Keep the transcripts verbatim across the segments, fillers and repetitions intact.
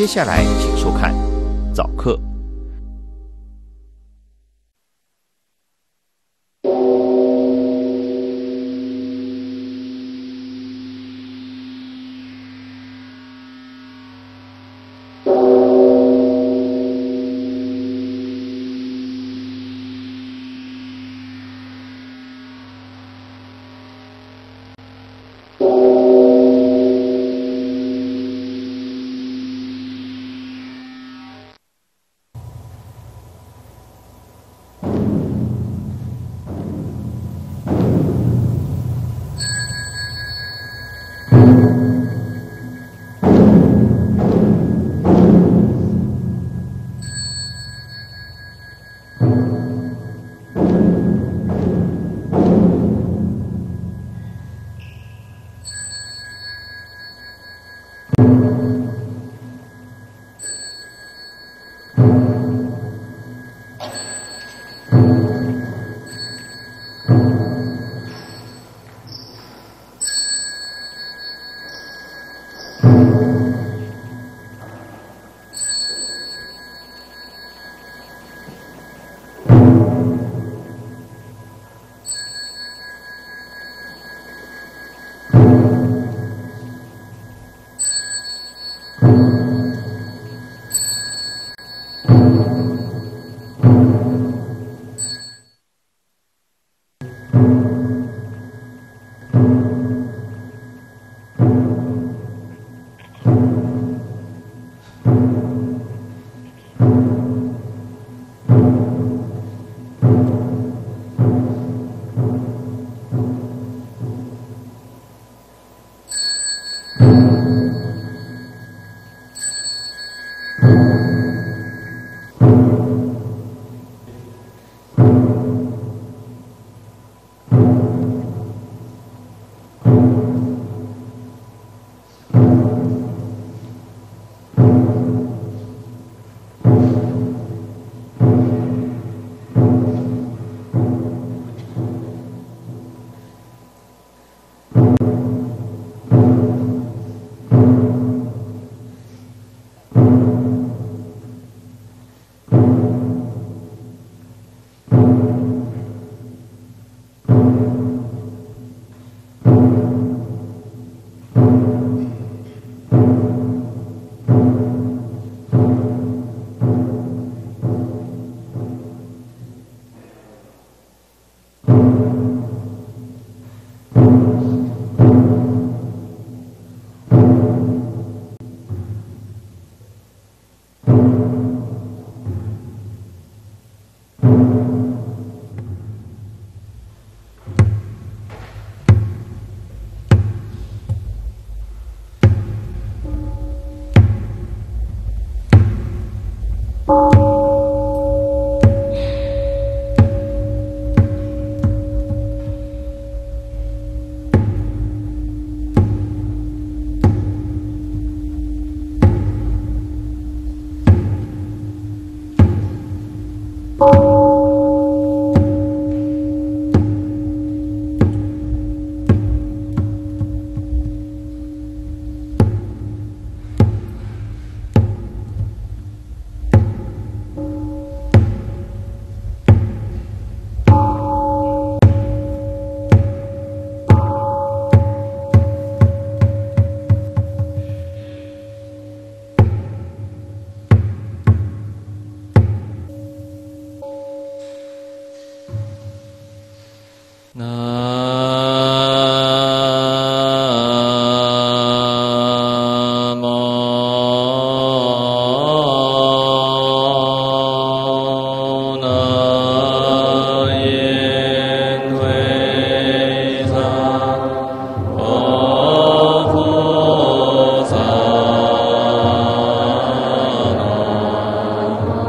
接下来请收看早课。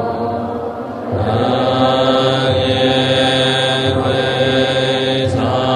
사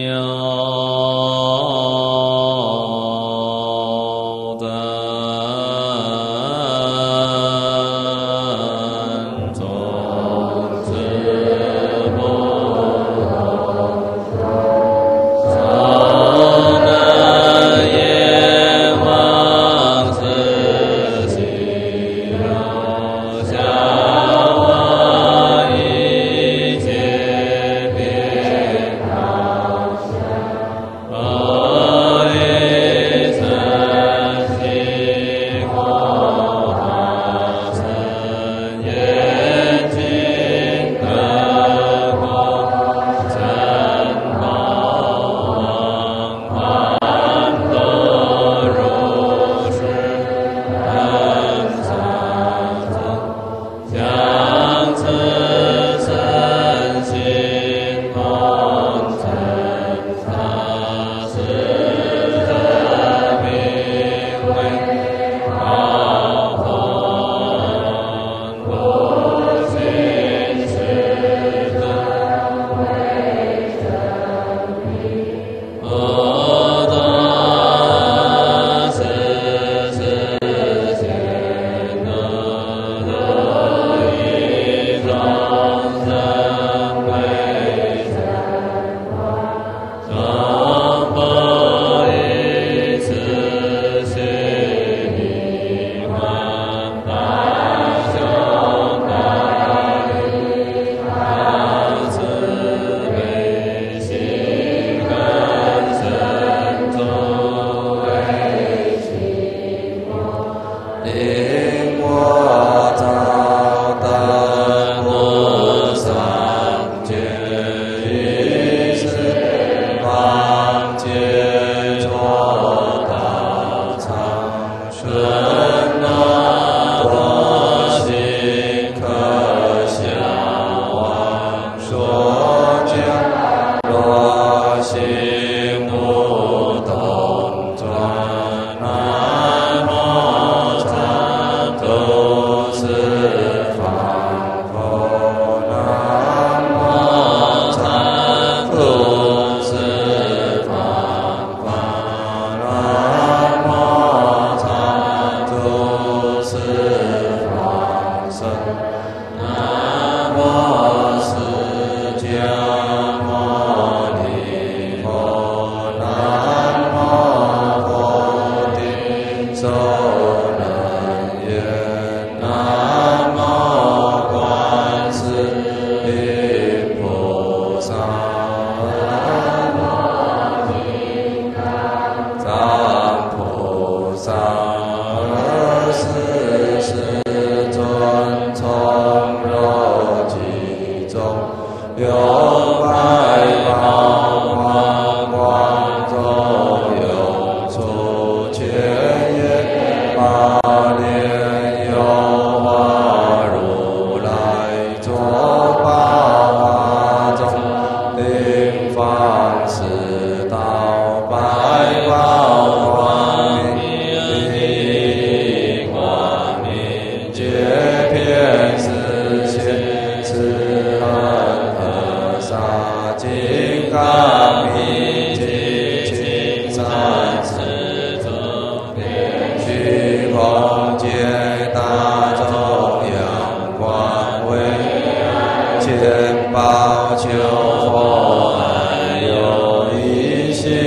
千宝求佛安有一心，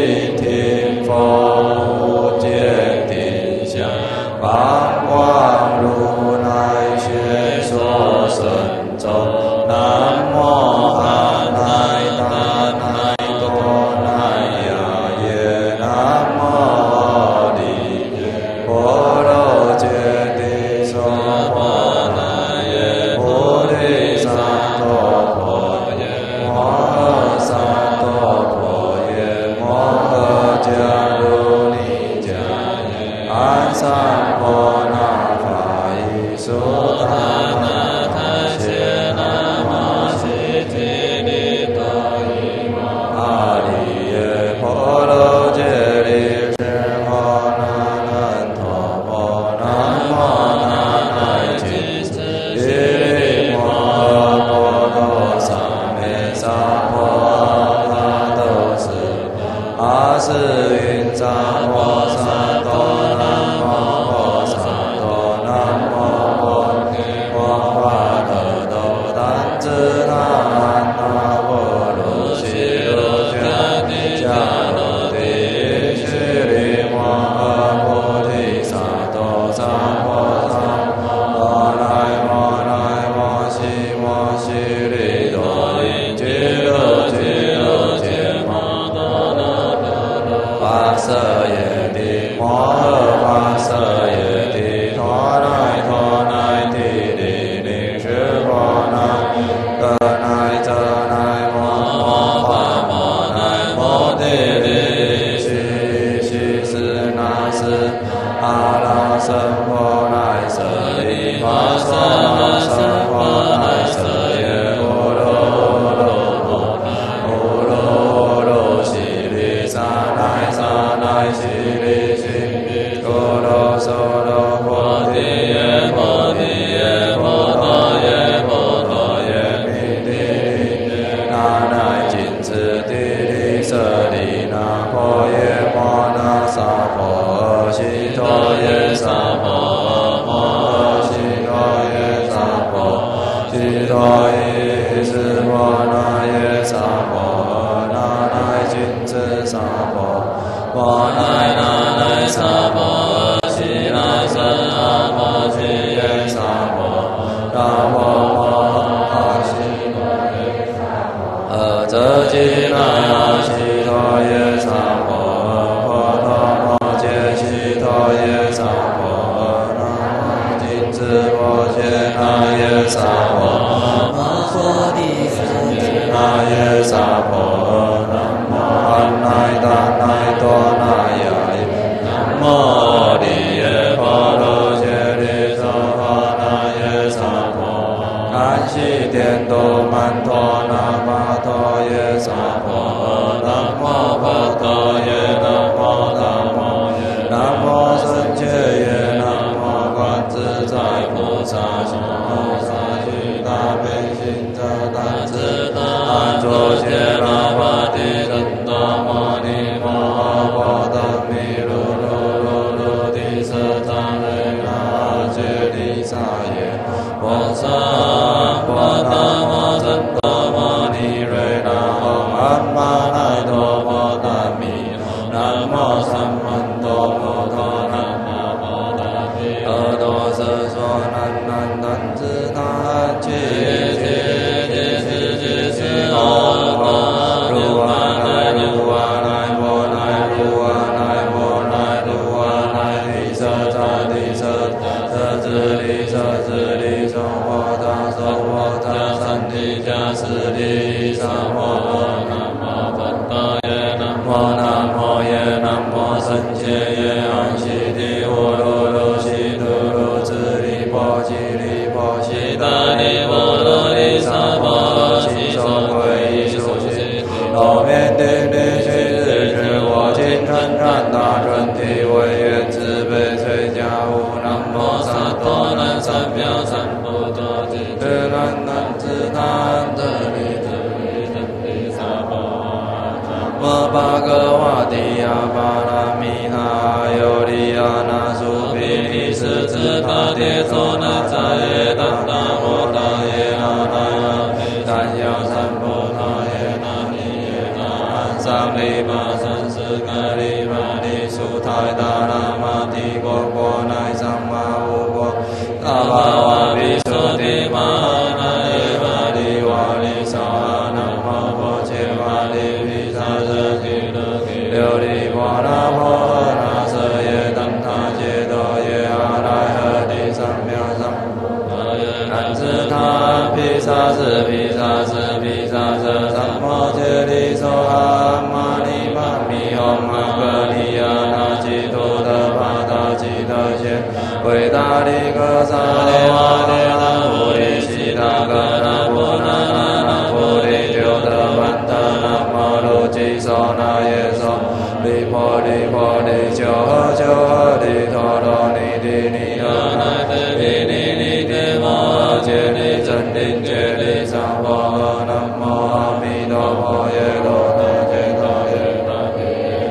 阿斯云萨婆萨多南无婆萨多南无婆提王巴特多丹支那安那波罗悉罗迦帝迦罗帝须利摩诃菩提萨埵萨婆萨摩来摩来摩悉摩悉利多因俱卢俱卢羯摩多那多罗巴舍耶帝摩诃巴舍耶帝陀那陀那帝利利须婆那得那遮那摩摩巴摩那摩帝利须须斯那斯阿拉僧婆那舍利玛娑那僧婆那舍耶波罗罗波波罗罗悉利萨那萨那悉利悉多罗娑罗婆提耶婆提耶婆多耶婆多耶弥帝利那那金持帝利舍利那婆耶摩那萨婆悉陀耶萨婆摩悉陀耶萨婆悉陀耶斯婆那耶萨婆那那金持萨婆摩那那那萨婆悉那僧阿婆悉耶萨婆那婆摩诃悉陀耶萨婆阿遮吉那呀悉陀耶萨婆婆陀摩揭悉陀耶萨婆那摩金持婆揭那耶萨婆摩娑帝舍那耶萨婆南无安那达那多那呀南无利耶婆罗揭利娑婆那耶萨婆安悉殿多曼陀那玛陀耶萨婆南无婆陀耶南无南无耶南无僧伽耶南无观自在菩萨行菩萨具大悲心者大智大安卓羯那巴提真多摩尼摩诃波达弥卢卢卢卢帝舍扎雷那阿揭利萨耶波萨波达摩真多摩尼瑞那唵安玛那多波达弥南无三曼多摩诃南无波达毗阿多瑟娑南南南支那安揭揭揭揭揭揭阿婆如阿那如阿那波那如阿那波那如阿那帝舍扎帝舍舍智利舍智利娑婆他娑婆他三帝迦斯利萨婆南无佛陀耶南无南无耶南无僧伽耶安悉地呼噜噜悉噜噜智利婆悉利婆悉达利波罗利萨婆悉受皈依修习罗面顶礼须日是我今称赞大尊体为愿慈悲垂家护南无萨多南三藐三菩提智南南智南智利智利真利萨婆南无巴格瓦提亚巴拉米那尤利亚那苏毗利斯支他迭娑那扎耶当达摩达耶那那呀丹呀三波那耶那尼耶那安桑利玛三世格利玛利苏泰达那玛帝国国乃桑玛乌国大巴瓦比苏提玛那耶玛利瓦利萨那玛婆切玛利毗萨遮吉勒吉琉璃波那婆诃那舍耶当他揭多耶阿赖诃帝三藐三南支他毗萨斯毗萨斯毗萨舍三摩揭利娑哈玛尼玛咪吽玛格利亚那吉多德巴达吉德贤维达利格萨利瓦利那菩提悉达格那婆那那那菩提丢德曼特那摩罗吉娑那耶娑利婆利婆利求诃求诃利陀罗尼帝尼诃那帝尼尼尼帝摩诃揭利真灵揭利萨婆诃南无阿弥陀佛耶罗那揭多耶那帝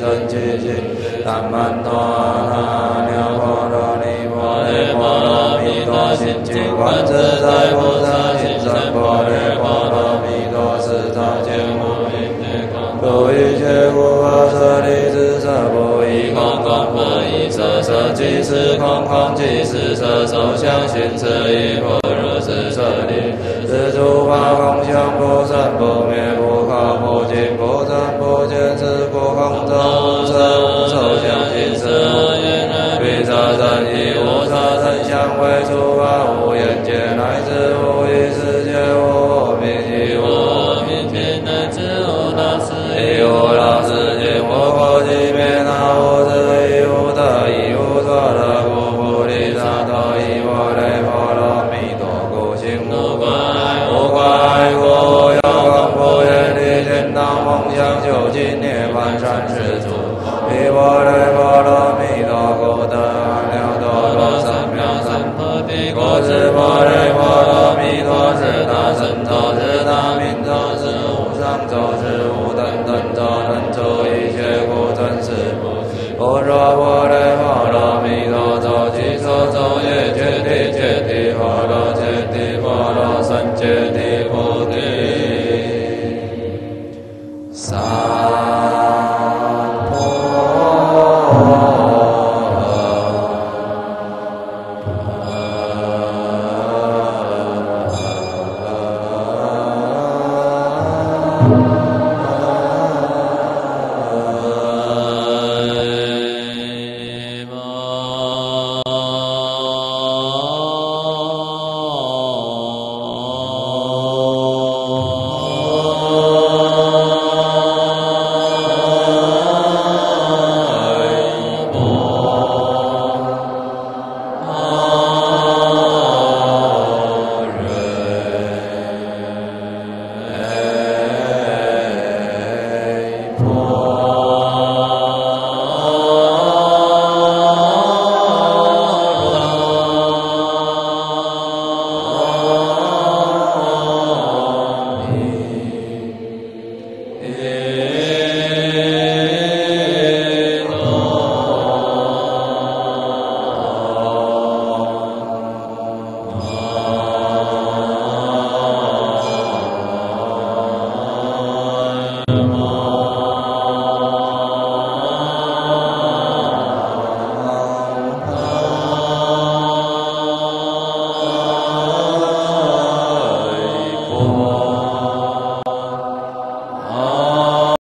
真气气，南曼多阿那波罗尼波雷波罗蜜多心经观自在菩萨行深波雷波罗蜜多四大见无明界空，不一切无我舍利子舍不异空空不异色色即是空空即是色受想行识亦不如是舍利是诸法空相不生不灭不可不净不增不减是故空中无色无受想行识无眼耳鼻舌身意无色声香味触法无眼界乃至无意识界无我命亦无我命界乃至无老死亦无老死尽无过寂灭那无智亦无得亦无所得故菩提萨埵依波雷波罗蜜多故行无关无关故无有空不愿离见当梦想究竟涅槃善事处依波雷波罗蜜多故得阿耨多罗三藐三菩提故知波雷波罗蜜多是大神咒是大明咒是无上咒是无等等咒能咒一切故尊是不是不若波